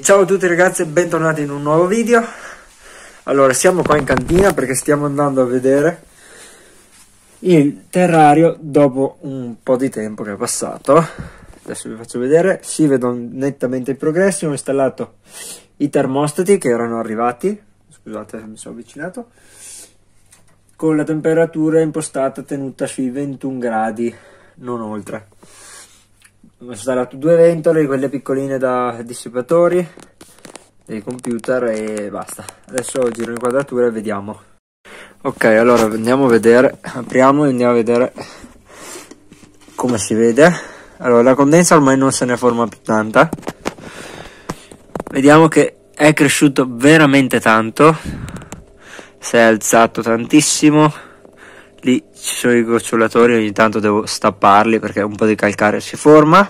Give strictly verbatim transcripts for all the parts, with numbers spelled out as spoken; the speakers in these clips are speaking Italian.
Ciao a tutti ragazzi e bentornati in un nuovo video. Allora, siamo qua in cantina perché stiamo andando a vedere il terrario dopo un po' di tempo che è passato. Adesso vi faccio vedere, si vedono nettamente i progressi. Ho installato i termostati che erano arrivati, scusate mi sono avvicinato, con la temperatura impostata tenuta sui ventuno gradi, non oltre. Ho installato due ventole, quelle piccoline da dissipatori dei computer e basta. Adesso giro l'inquadratura e vediamo. Ok, allora andiamo a vedere, apriamo e andiamo a vedere come si vede. Allora, la condensa ormai non se ne forma più tanta. Vediamo che è cresciuto veramente tanto, si è alzato tantissimo. Lì ci sono i gocciolatori, ogni tanto devo stapparli perché un po' di calcare si forma.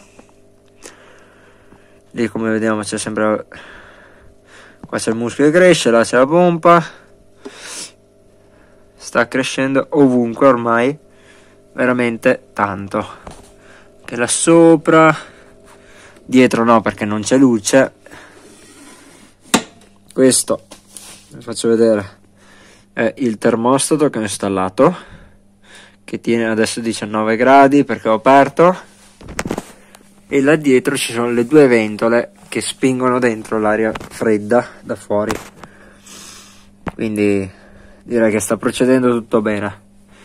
Lì come vediamo c'è sempre, qua c'è il muschio che cresce, là c'è la pompa. Sta crescendo ovunque ormai, veramente tanto. Che là sopra, dietro no perché non c'è luce. Questo, vi faccio vedere, è il termostato che ho installato, che tiene adesso diciannove gradi perché ho aperto, e là dietro ci sono le due ventole che spingono dentro l'aria fredda da fuori, quindi direi che sta procedendo tutto bene.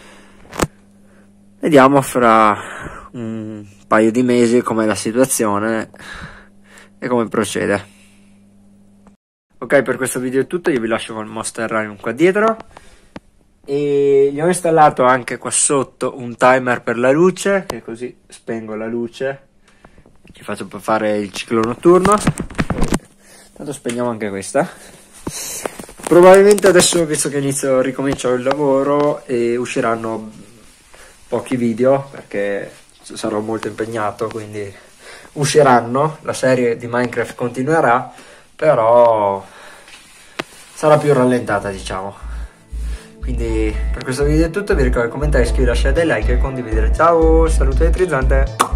Vediamo fra un paio di mesi com'è la situazione e come procede. Ok, per questo video è tutto, io vi lascio con il Monster Terrarium qua dietro. E gli ho installato anche qua sotto un timer per la luce, che così spengo la luce, ci faccio per fare il ciclo notturno. Tanto spegniamo anche questa. Probabilmente adesso, visto che inizio, ricomincio il lavoro, e usciranno pochi video perché sarò molto impegnato, quindi usciranno, la serie di Minecraft continuerà, però sarà più rallentata, diciamo. Quindi per questo video è tutto, vi ricordo di commentare, iscrivervi, lasciare dei like e condividere. Ciao, saluto elettrizzante.